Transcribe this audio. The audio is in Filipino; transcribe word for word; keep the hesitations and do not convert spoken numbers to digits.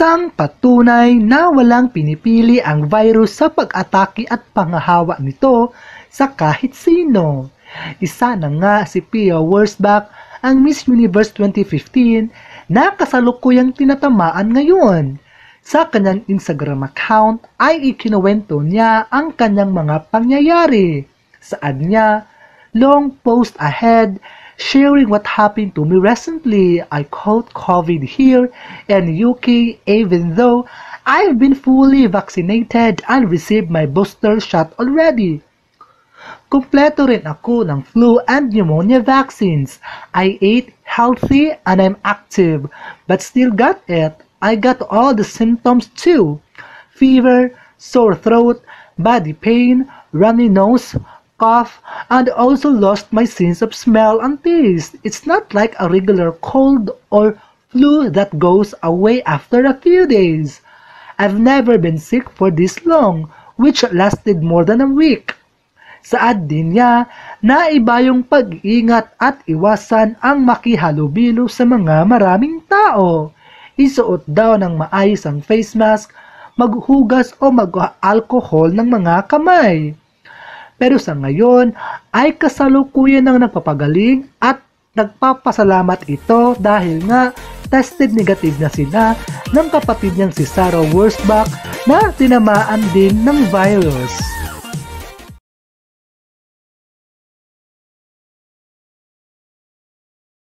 Isang patunay na walang pinipili ang virus sa pag-atake at pangahawa nito sa kahit sino. Isa na nga si P I A WURTZBACH, ang Miss Universe twenty fifteen na kasalukuyang tinatamaan ngayon. Sa kanyang Instagram account ay ikinuwento niya ang kanyang mga pangyayari. Saan niya, long post ahead, sharing what happened to me recently. I caught COVID here in U K even though I've been fully vaccinated and received my booster shot already. Kumpleto rin ako ng flu and pneumonia vaccines. I ate healthy and I'm active, but still got it. I got all the symptoms too. Fever, sore throat, body pain, runny nose, cough, and also lost my sense of smell and taste. It's not like a regular cold or flu that goes away after a few days. I've never been sick for this long, which lasted more than a week. Saad din niya na iba yung pag-iingat at iwasan ang makihalubilo sa mga maraming tao. Isuot daw ng maayos ang face mask, maghugas o mag-alcohol ng mga kamay. Pero sa ngayon ay kasalukuyan ng nagpapagaling at nagpapasalamat ito dahil nga tested negative na sila ng kapatid niyang si Sarah WURTZBACH na tinamaan din ng virus.